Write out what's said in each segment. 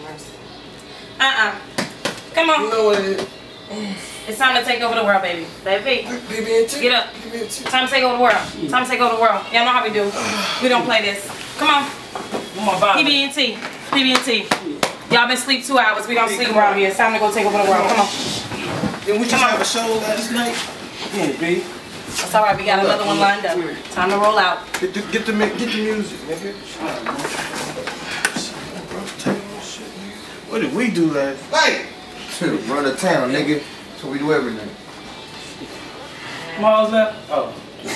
Come on. You know what it is. It's time to take over the world, baby. Baby, get up. Time to take over the world. Time to take over the world. Y'all know how we do. We don't play this. Come on. PB&T. PB&T. Y'all been asleep 2 hours. We don't sleep around here. It's time to go take over the world. Come on. Then we just have a show last night. Yeah, B. That's alright. We got another one lined up. Time to roll out. Get the music, nigga. What did we do last night? Run the town, nigga. So we do everything. Miles left? Oh.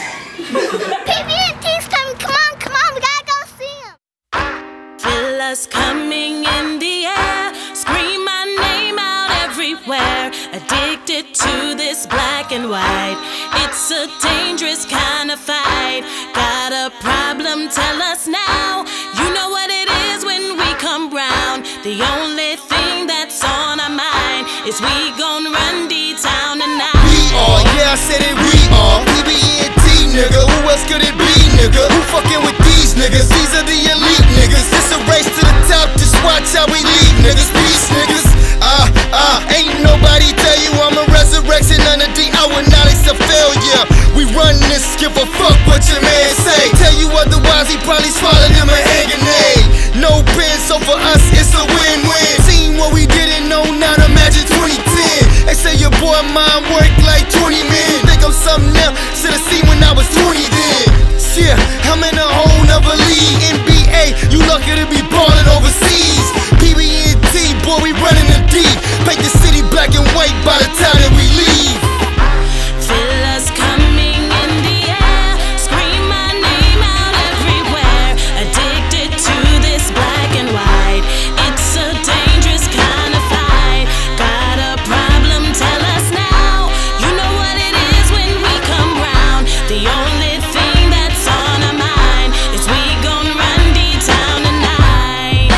PB&T's coming. Come on, we gotta go see him. Feel us coming in the air. Scream my name out everywhere. Addicted to this black and white. It's a dangerous kind of fight. Got a problem? Tell us now. You know what it is when we come round. The only thing that's on our mind is we gon' run D-Town tonight. We are, yeah, I said it, we are PB&T, nigga. Who else could it be, nigga? Who fucking with these niggas? These are the elite niggas. This a race to the top, just watch how we lead, niggas. Peace, niggas. Ain't nobody tell you I'm a resurrection under D. I would not accept failure. We run this, give a fuck what your man say. Tell you otherwise, he probably swallowed him a hand grenade. No pen, so for us it's a win-win. Seen what we didn't know, now imagine 2010. They say your boy mind work like 20 men. Think I'm something else, should've seen when I was 20 then. Yeah, I'm in a whole nother league. NBA, you lucky to be ballin' overseas. PB&T, boy, we running the deep. Paint the city black and white by the time that we leave. Feel us coming in the air. Scream my name out everywhere. Addicted to this black and white. It's a dangerous kind of fight. Got a problem? Tell us now. You know what it is when we come round. The only thing that's on our mind is we gon' run D-Town tonight.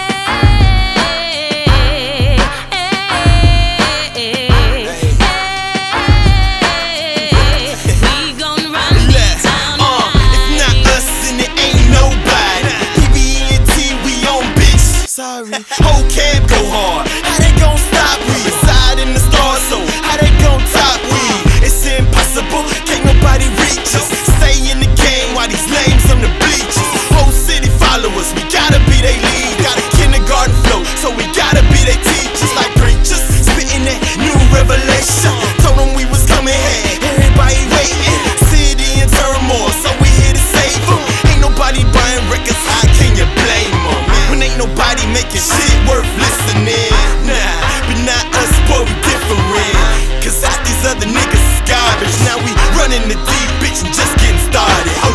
We gon' run D-Town tonight. If not us, then it ain't nobody. PB&T, we on bitch. Sorry. Whole camp go hard. How they gon' stop we? Reside in the stars, so how they gon' top we? It's impossible, can't nobody reach us. Stay in the game while these lames on the bleachers. Whole city follow us, we gotta be they lead. Got a kindergarten flow, so we gotta be they teachers. Like preachers, spitting that new revelation. Told them we was coming here, everybody waiting. City in turmoil, so we here to save them. Ain't nobody buying records, how can you blame them? When ain't nobody making shit worth listening. Nah, but not us, boy, we different. Cause half these other niggas is garbage. Now we running the deep, bitch, and just getting started.